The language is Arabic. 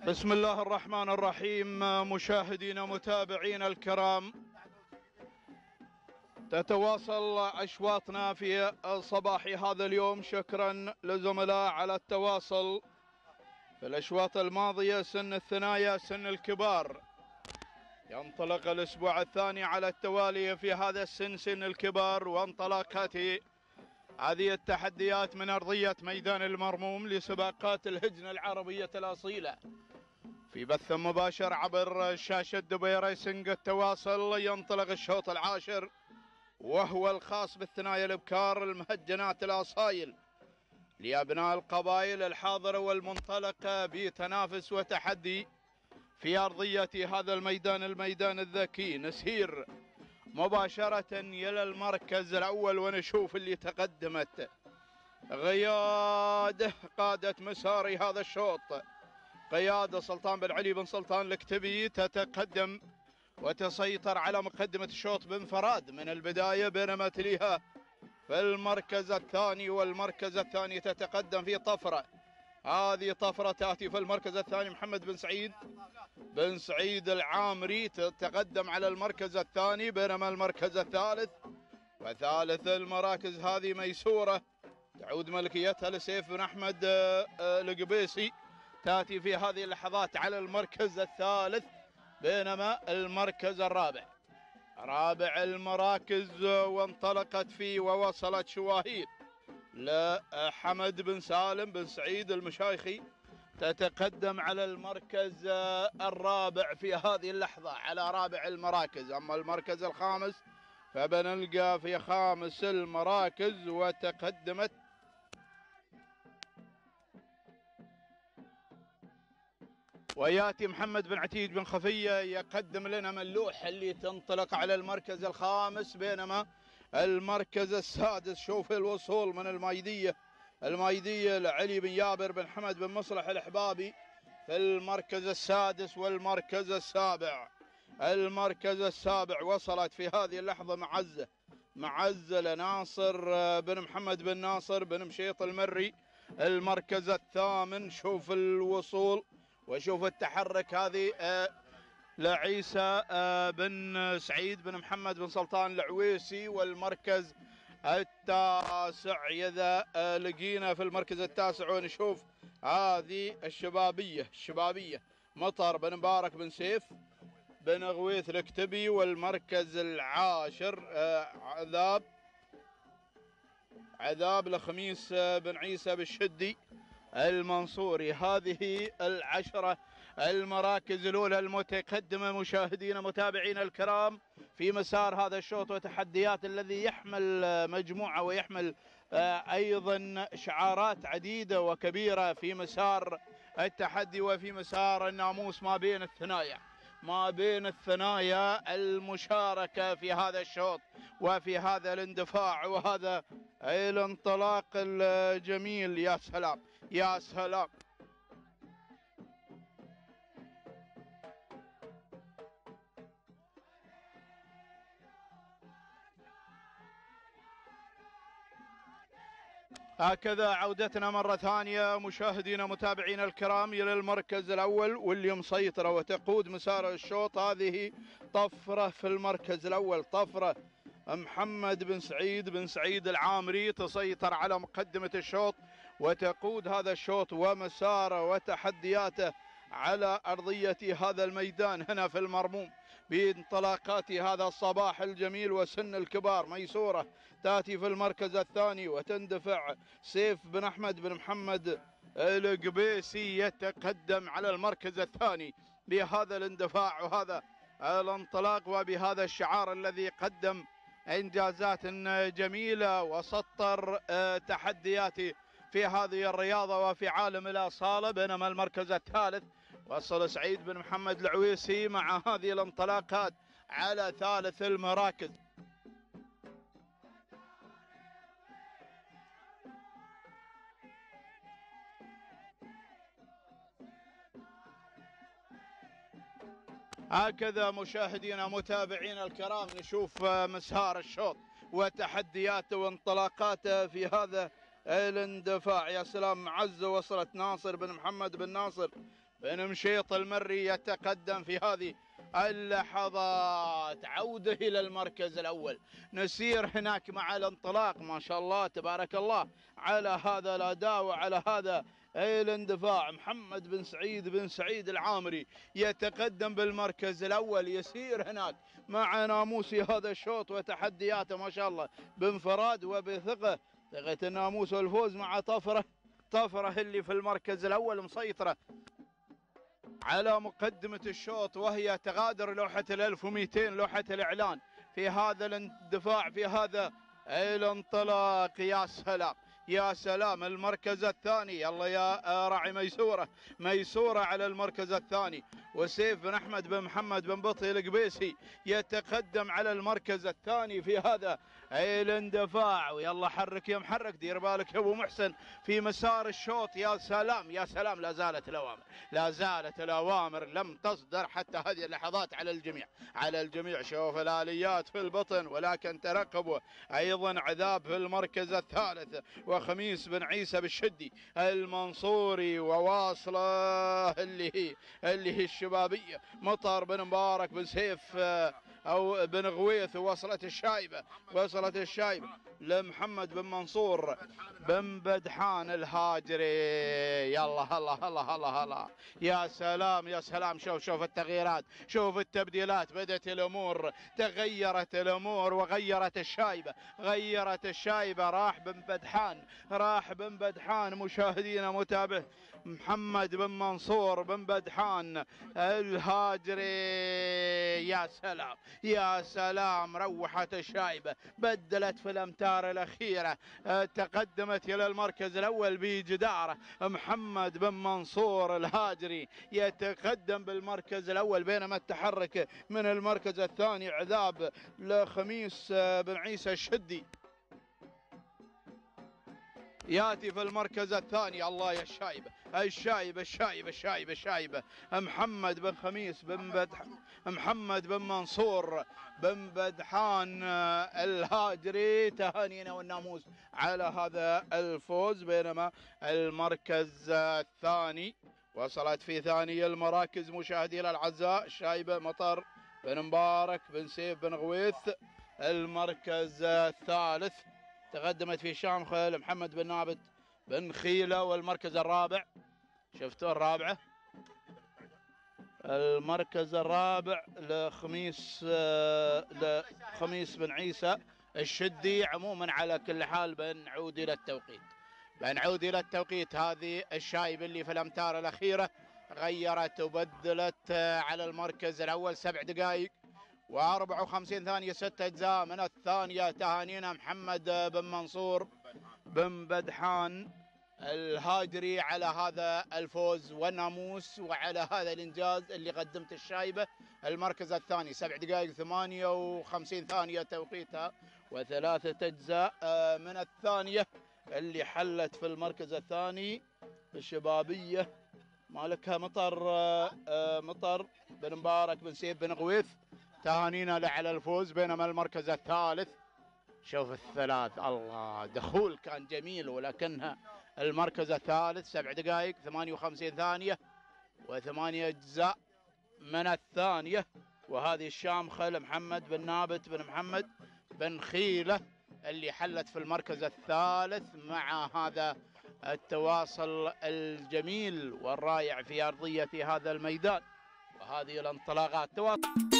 بسم الله الرحمن الرحيم. مشاهدينا متابعينا الكرام، تتواصل أشواطنا في صباح هذا اليوم. شكرا لزملاء على التواصل. في الأشواط الماضية سن الثنايا سن الكبار، ينطلق الأسبوع الثاني على التوالي في هذا السن سن الكبار، وانطلاقات هذه التحديات من أرضية ميدان المرموم لسباقات الهجنة العربية الأصيلة في بث مباشر عبر شاشة دبي ريسنج. التواصل ينطلق الشوط العاشر، وهو الخاص بالثنايا الابكار المهجنات الاصايل لابناء القبائل الحاضره والمنطلقه بتنافس وتحدي في ارضيه هذا الميدان الذكي. نسير مباشره الى المركز الاول ونشوف اللي تقدمت قاده مسار هذا الشوط، قياده سلطان بن علي بن سلطان الكتبي، تتقدم وتسيطر على مقدمة الشوط بانفراد من البداية، بينما تليها في المركز الثاني، والمركز الثاني تتقدم في طفرة. هذه طفرة تأتي في المركز الثاني محمد بن سعيد العامري تتقدم على المركز الثاني، بينما المركز الثالث وثالث المراكز هذه ميسورة تعود ملكيتها لسيف بن أحمد القبيسي، تأتي في هذه اللحظات على المركز الثالث، بينما المركز رابع المراكز وانطلقت فيه ووصلت شواهين لحمد بن سالم بن سعيد المشايخي، تتقدم على المركز الرابع في هذه اللحظة على رابع المراكز. أما المركز الخامس فبنلقى في خامس المراكز وتقدمت وياتي محمد بن عتيد بن خفيه يقدم لنا ملوح اللي تنطلق على المركز الخامس، بينما المركز السادس شوف الوصول من المايديه لعلي بن يابر بن حمد بن مصلح الحبابي في المركز السادس. والمركز السابع وصلت في هذه اللحظه معزه لناصر بن محمد بن ناصر بن مشيط المري. المركز الثامن شوف الوصول وشوف التحرك هذه لعيسى بن سعيد بن محمد بن سلطان العويسي. والمركز التاسع إذا لقينا في المركز التاسع ونشوف هذه الشبابية مطر بن مبارك بن سيف بن غويث الكتبي. والمركز العاشر عذاب لخميس بن عيسى بالشدي المنصوري. هذه العشرة المراكز الأولى المتقدمة مشاهدينا متابعينا الكرام في مسار هذا الشوط وتحديات الذي يحمل مجموعة ويحمل أيضا شعارات عديدة وكبيرة في مسار التحدي وفي مسار الناموس ما بين الثنايا المشاركة في هذا الشوط وفي هذا الاندفاع وهذا الانطلاق الجميل. يا سلام يا سلام. هكذا عودتنا مرة ثانية مشاهدينا متابعينا الكرام إلى المركز الأول واللي مسيطرة وتقود مسار الشوط. هذه طفرة في المركز الأول، طفرة محمد بن سعيد العامري تسيطر على مقدمة الشوط وتقود هذا الشوط ومساره وتحدياته على أرضية هذا الميدان هنا في المرموم بانطلاقات هذا الصباح الجميل. وسن الكبار ميسورة تأتي في المركز الثاني وتندفع سيف بن أحمد بن محمد القبيسي يتقدم على المركز الثاني بهذا الاندفاع وهذا الانطلاق وبهذا الشعار الذي قدم إنجازات جميلة وسطر تحديات في هذه الرياضة وفي عالم الأصالة. بينما المركز الثالث وصل سعيد بن محمد العويسي مع هذه الانطلاقات على ثالث المراكز. هكذا مشاهدينا متابعينا الكرام نشوف مسار الشوط وتحدياته وانطلاقاته في هذا الاندفاع. يا سلام، معزة وصلت ناصر بن محمد بن ناصر بن مشيط المري يتقدم في هذه اللحظات. عودة إلى المركز الأول. نسير هناك مع الانطلاق ما شاء الله تبارك الله على هذا الأداء وعلى هذا الاندفاع. محمد بن سعيد العامري يتقدم بالمركز الأول، يسير هناك مع ناموسي هذا الشوط وتحدياته ما شاء الله بانفراد وبثقة. ثقة الناموس والفوز مع طفرة اللي في المركز الأول مسيطرة على مقدمة الشوط، وهي تغادر لوحة 1200 لوحة الإعلان في هذا الاندفاع في هذا الانطلاق. يا سلام يا سلام. المركز الثاني يلا يا راعي ميسورة على المركز الثاني. وسيف بن أحمد بن محمد بن بطي القبيسي يتقدم على المركز الثاني في هذا الاندفاع. ويلا حرك يا محرك، دير بالك يا ابو محسن في مسار الشوط. يا سلام يا سلام. لا زالت الأوامر لم تصدر حتى هذه اللحظات على الجميع. شوف الآليات في البطن، ولكن ترقبوا أيضا عذاب في المركز الثالث. وخميس بن عيسى بالشدي المنصوري، وواصله اللي هي الشبابية مطر بن مبارك بن سيف أو بن غويث. وصلت الشايبة لمحمد بن منصور بن بدحان الهاجري. يلا هلا يا سلام يا سلام. شوف التغييرات، شوف التبديلات. بدأت الأمور، تغيرت الأمور وغيرت الشايبة. راح بن بدحان مشاهدينا متابع محمد بن منصور بن بدحان الهاجري. يا سلام. روحت الشايبة، بدلت في الأمتار الأخيرة، تقدمت إلى المركز الأول بجدارة. محمد بن منصور الهاجري يتقدم بالمركز الأول، بينما التحرك من المركز الثاني عذاب لخميس بن عيسى الشدي ياتي في المركز الثاني. الله يا الشايبة. محمد بن خميس محمد بن منصور بن بدحان الهاجري. تهانينا والناموس على هذا الفوز. بينما المركز الثاني وصلت في ثاني المراكز مشاهدينا الاعزاء الشايبة مطر بن مبارك بن سيف بن غويث. المركز الثالث تقدمت في شامخل محمد بن نابت بن خيلة. والمركز الرابع شفتوا الرابعة، المركز الرابع لخميس بن عيسى الشدي. عموما على كل حال بنعود إلى التوقيت. هذه الشايب اللي في الأمتار الأخيرة غيرت وبدلت على المركز الأول 7 دقائق و54 ثانية 6 أجزاء من الثانية. تهانينا محمد بن منصور بن بدحان الهاجري على هذا الفوز والناموس وعلى هذا الإنجاز اللي قدمت الشايبة. المركز الثاني 7 دقائق 58 ثانية توقيتها و3 أجزاء من الثانية اللي حلت في المركز الثاني الشبابية مالكها مطر بن مبارك بن سيف بن غويث. تهانينا له على الفوز. بينما المركز الثالث شوف الثلاث، الله دخول كان جميل، ولكنها المركز الثالث 7 دقائق 58 ثانية و8 أجزاء من الثانية. وهذه الشامخة لمحمد بن نابت بن محمد بن خيلة اللي حلت في المركز الثالث مع هذا التواصل الجميل والرائع في أرضية هذا الميدان وهذه الانطلاقات.